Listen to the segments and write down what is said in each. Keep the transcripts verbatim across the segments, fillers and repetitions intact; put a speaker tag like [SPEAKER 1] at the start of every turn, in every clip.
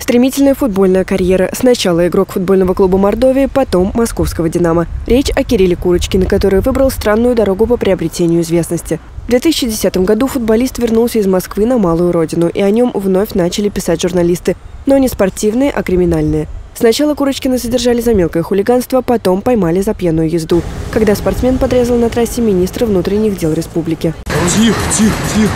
[SPEAKER 1] Стремительная футбольная карьера. Сначала игрок футбольного клуба Мордовии, потом московского «Динамо». Речь о Кирилле Курочкине, который выбрал странную дорогу по приобретению известности. В две тысячи десятом году футболист вернулся из Москвы на малую родину, и о нем вновь начали писать журналисты. Но не спортивные, а криминальные. Сначала Курочкина содержали за мелкое хулиганство, потом поймали за пьяную езду, когда спортсмен подрезал на трассе министра внутренних дел республики.
[SPEAKER 2] Тихо, тихо, тихо.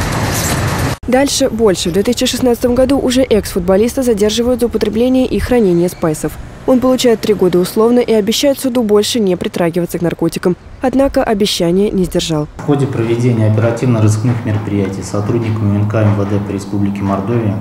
[SPEAKER 1] Дальше больше. В две тысячи шестнадцатом году уже экс-футболиста задерживают за употребление и хранение спайсов. Он получает три года условно и обещает суду больше не притрагиваться к наркотикам. Однако обещание не сдержал.
[SPEAKER 3] В ходе проведения оперативно-розыскных мероприятий сотрудниками УНК МВД по Республике Мордовия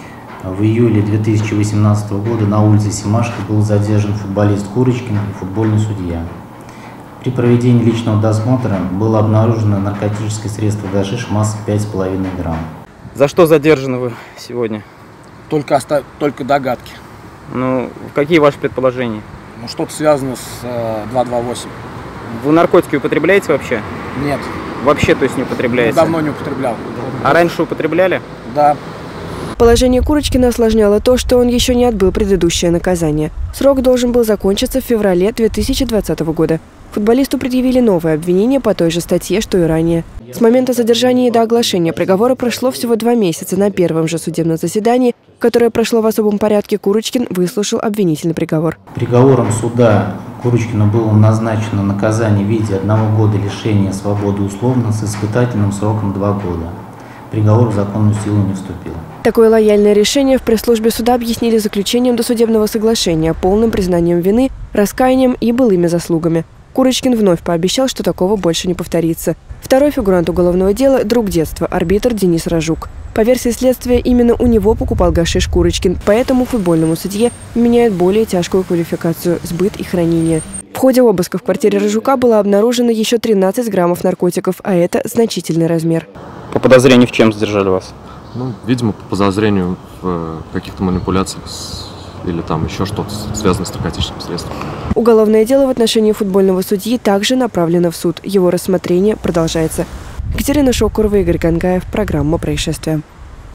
[SPEAKER 3] в июле две тысячи восемнадцатого года на улице Семашко был задержан футболист Курочкин и футбольный судья. При проведении личного досмотра было обнаружено наркотическое средство гашиш массой пять с половиной грамм.
[SPEAKER 4] За что задержаны вы сегодня?
[SPEAKER 2] Только, оста... Только догадки.
[SPEAKER 4] Ну, какие ваши предположения?
[SPEAKER 2] Ну, что-то связано с э, два два восемь.
[SPEAKER 4] Вы наркотики употребляете вообще?
[SPEAKER 2] Нет.
[SPEAKER 4] Вообще, то есть не употребляете?
[SPEAKER 2] Ну, давно не употреблял.
[SPEAKER 4] А раньше употребляли?
[SPEAKER 2] Да.
[SPEAKER 1] Положение Курочкина осложняло то, что он еще не отбыл предыдущее наказание. Срок должен был закончиться в феврале две тысячи двадцатого года. Футболисту предъявили новое обвинение по той же статье, что и ранее. С момента задержания и до оглашения приговора прошло всего два месяца. На первом же судебном заседании, которое прошло в особом порядке, Курочкин выслушал обвинительный приговор.
[SPEAKER 3] Приговором суда Курочкину было назначено наказание в виде одного года лишения свободы условно с испытательным сроком два года. Приговор в законную силу не вступил.
[SPEAKER 1] Такое лояльное решение в пресс-службе суда объяснили заключением досудебного соглашения, полным признанием вины, раскаянием и былыми заслугами. Курочкин вновь пообещал, что такого больше не повторится. Второй фигурант уголовного дела – друг детства, арбитр Денис Ражук. По версии следствия, именно у него покупал гашиш Курочкин, поэтому футбольному судье меняют более тяжкую квалификацию – сбыт и хранение. В ходе обыска в квартире Ражука было обнаружено еще тринадцать граммов наркотиков, а это значительный размер.
[SPEAKER 4] По подозрению в чем задержали вас?
[SPEAKER 5] Ну, видимо, по подозрению в каких-то манипуляциях с... или там еще что-то связанное с наркотическим средством.
[SPEAKER 1] Уголовное дело в отношении футбольного судьи также направлено в суд. Его рассмотрение продолжается. Екатерина Шокурова, Игорь Гангаев. Программа «Происшествия».